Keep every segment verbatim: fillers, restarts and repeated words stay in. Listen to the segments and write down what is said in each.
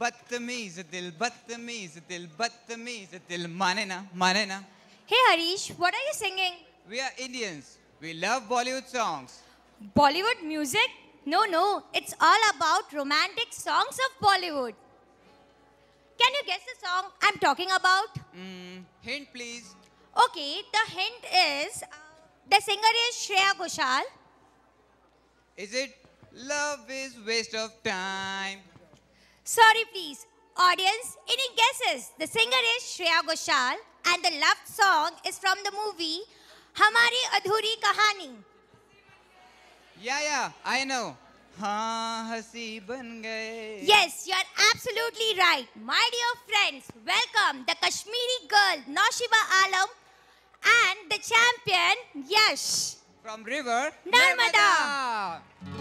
बदतमीज दिल बदतमीज दिल बदतमीज दिल माने ना माने ना. Hey Harish, what are you singing? We are Indians. We love Bollywood songs. Bollywood music? No, no, it's all about romantic songs of Bollywood. Can you guess the song I'm talking about? Mm, hint please. Okay, the hint is, uh, the singer is Shreya Ghoshal. Is it Love is Waste of Time? Sorry please, audience, any guesses? The singer is Shreya Ghoshal and the love song is from the movie Hamari Adhuri Kahani. Yeah, yeah, I know. हाँ हंसी बन गए. Yes, you are absolutely right. My dear friends, welcome the Kashmiri girl Naushiba Alam and the champion Yash From River Narmada.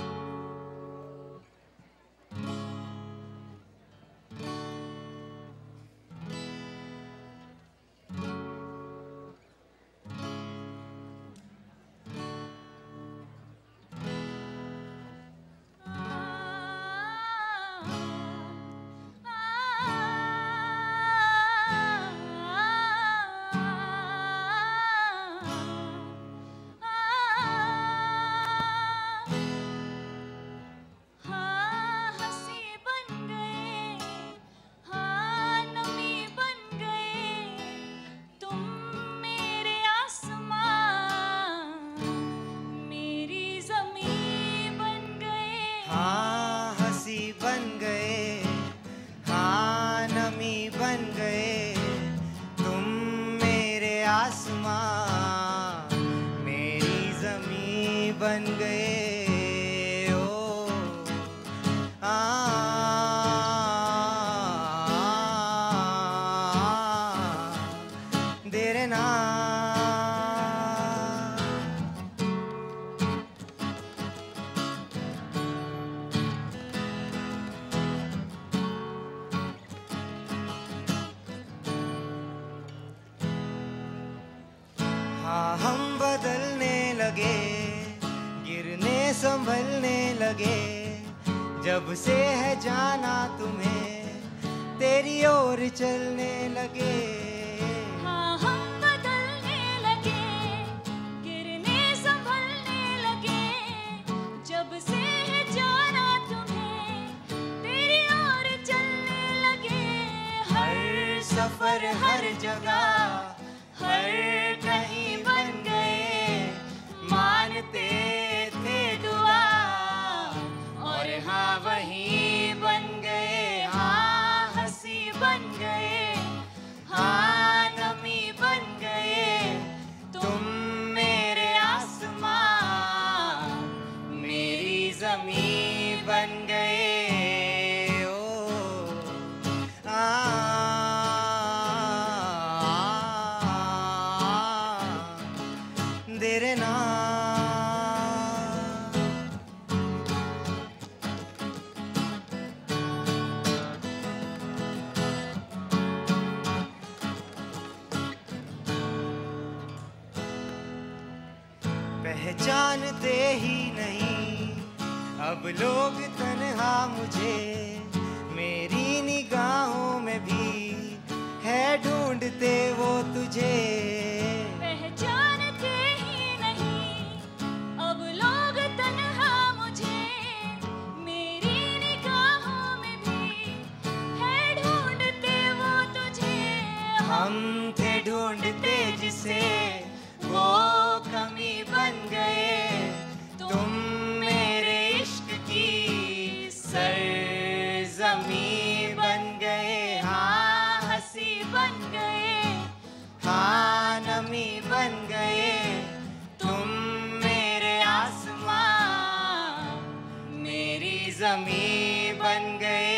हाँ हंसी बन गए, हाँ नमी बन गए, तुम मेरे आसमां मेरी ज़मीं बन गए. ओ आ तेरे नाम हाँ हम बदलने लगे, गिरने संभलने लगे, जब से है जाना तुम्हें तेरी ओर चलने लगे. हाँ हम बदलने लगे, गिरने संभलने लगे, जब से है जाना तुम्हें तेरी ओर चलने लगे. हर सफर हर जगह हर कहीं बन गए, मानते थे दुआ और हाँ वहीं बन गए. हाँ हंसी बन गए, हाँ नमी बन गए, तुम मेरे आसमां मेरी ज़मीं बन गए. ओ आ तेरे नाम पहचानते ही नहीं अब लोग तन्हा मुझे, मेरी निगाहों में भी है ढूंढते वो तुझे. पहचानते ही नहीं अब लोग तन्हा मुझे, मेरी निगाहों में भी है ढूंढते वो तुझे. हम थे ढूंढते जिसे वो कमी बन गए, तुम मेरे इश्क की सरज़मीं बन गए. हाँ हंसी बन गए, हाँ नमी बन गए, तुम मेरे आसमां मेरी ज़मीं बन गए.